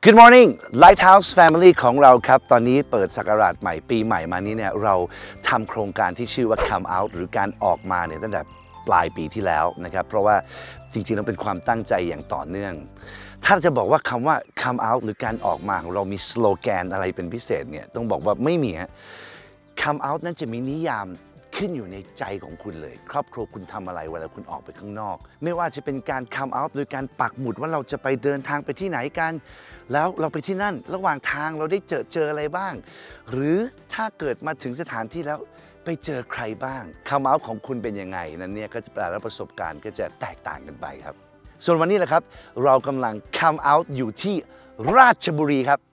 Good morning Lighthouse Family ของเราครับตอนนี้เปิดศักราชใหม่ปีใหม่มานี้เนี่ยเราทำโครงการที่ชื่อว่า Come Out หรือการออกมาเนี่ยตั้งแต่ปลายปีที่แล้วนะครับเพราะว่าจริงๆแล้วเป็นความตั้งใจอย่างต่อเนื่องถ้าจะบอกว่าคำว่า Come Out หรือการออกมาของเรามีสโลแกนอะไรเป็นพิเศษเนี่ยต้องบอกว่าไม่มีฮะ Come Out นั้นจะมีนิยามขึ้นอยู่ในใจของคุณเลยครอบครัวคุณทำอะไรเวลาคุณออกไปข้างนอกไม่ว่าจะเป็นการ come out โดยการปักหมุดว่าเราจะไปเดินทางไปที่ไหนกันแล้วเราไปที่นั่นระหว่างทางเราได้เจออะไรบ้างหรือถ้าเกิดมาถึงสถานที่แล้วไปเจอใครบ้าง come out ของคุณเป็นยังไงนั้นเนี่ยก็จะแต่ละประสบการณ์ก็จะแตกต่างกันไปครับส่วนวันนี้แหละครับเรากำลัง come out อยู่ที่ราชบุรีครับ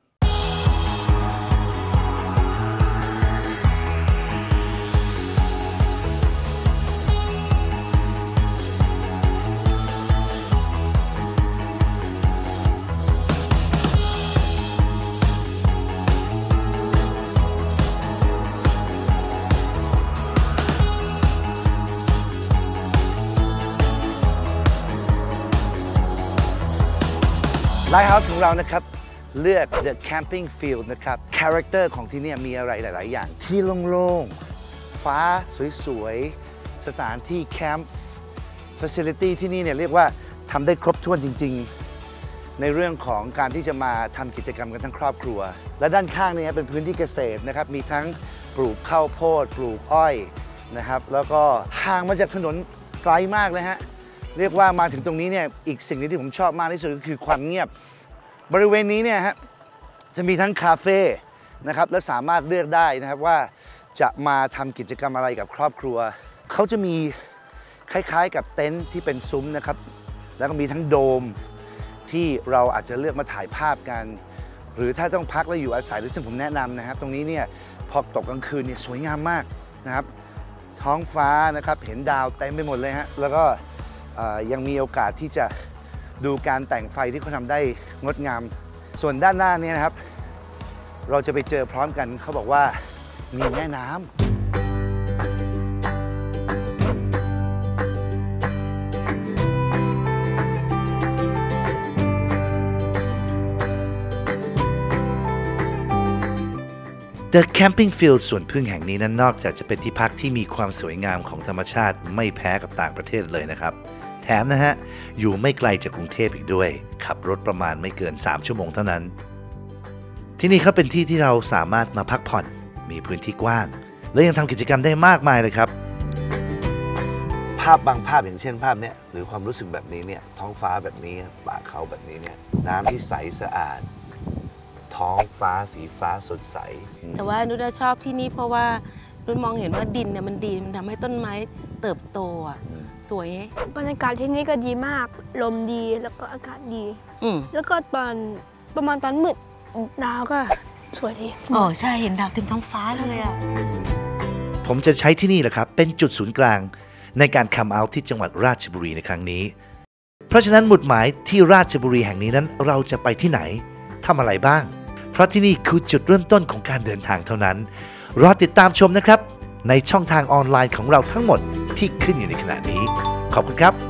ไลท์เฮาส์ของเรานะครับเลือก The Camping Field นะครับคาแรคเตอร์ของที่นี่มีอะไรหลายๆอย่างที่โล่งๆฟ้าสวยๆสถานที่แคมป์ Facility ที่นี่เนี่ยเรียกว่าทำได้ครบถ้วนจริงๆในเรื่องของการที่จะมาทำกิจกรรมกันทั้งครอบครัวและด้านข้างนี่เป็นพื้นที่เกษตรนะครับมีทั้งปลูกข้าวโพดปลูกอ้อยนะครับแล้วก็ห่างมาจากถนนไกลมากเลยฮะเรียกว่ามาถึงตรงนี้เนี่ยอีกสิ่งที่ผมชอบมากที่สุดก็คือความเงียบบริเวณนี้เนี่ยฮะจะมีทั้งคาเฟ่นะครับและสามารถเลือกได้นะครับว่าจะมาทำกิจกรรมอะไรกับครอบครัวเขาจะมีคล้ายๆกับเต็นท์ที่เป็นซุ้มนะครับแล้วก็มีทั้งโดมที่เราอาจจะเลือกมาถ่ายภาพกันหรือถ้าต้องพักแล้วอยู่อาศัยซึ่งผมแนะนำนะครับตรงนี้เนี่ยพอตกกลางคืนเนี่ยสวยงามมากนะครับท้องฟ้านะครับเห็นดาวเต็มไปหมดเลยฮะแล้วก็ยังมีโอกาสที่จะดูการแต่งไฟที่เขาทำได้งดงามส่วนด้านหน้านี้นะครับเราจะไปเจอพร้อมกันเขาบอกว่ามีแม่น้ำThe Camping Field สวนพึ่งแห่งนี้นั้นนอกจากจะเป็นที่พักที่มีความสวยงามของธรรมชาติไม่แพ้กับต่างประเทศเลยนะครับแถมนะฮะอยู่ไม่ไกลจากกรุงเทพอีกด้วยขับรถประมาณไม่เกิน3 ชั่วโมงเท่านั้นที่นี่เขาเป็นที่ที่เราสามารถมาพักผ่อนมีพื้นที่กว้างและยังทำกิจกรรมได้มากมายเลยครับภาพบางภาพอย่างเช่นภาพนี้หรือความรู้สึกแบบนี้เนี่ยท้องฟ้าแบบนี้ป่าเขาแบบนี้เนี่ยน้ำที่ใสสะอาดท้องฟ้าสีฟ้าสดใสแต่ว่านุชชอบที่นี่เพราะว่านุชมองเห็นว่าดินเนี่ยมันดีมันทำให้ต้นไม้เติบโตสวยบรรยากาศที่นี่ก็ดีมากลมดีแล้วก็อากาศดีแล้วก็ตอนประมาณตอนมืดดาวก็สวยดีอ๋อใช่เห็นดาวเต็มท้องฟ้าเลยอ่ะผมจะใช้ที่นี่แหละครับเป็นจุดศูนย์กลางในการคัมเอาท์ที่จังหวัดราชบุรีในครั้งนี้เพราะฉะนั้นหมุดหมายที่ราชบุรีแห่งนี้นั้นเราจะไปที่ไหนทำอะไรบ้างเพราะที่นี่คือจุดเริ่มต้นของการเดินทางเท่านั้นรอติดตามชมนะครับในช่องทางออนไลน์ของเราทั้งหมดที่ขึ้นอยู่ในขณะนี้ขอบคุณครับ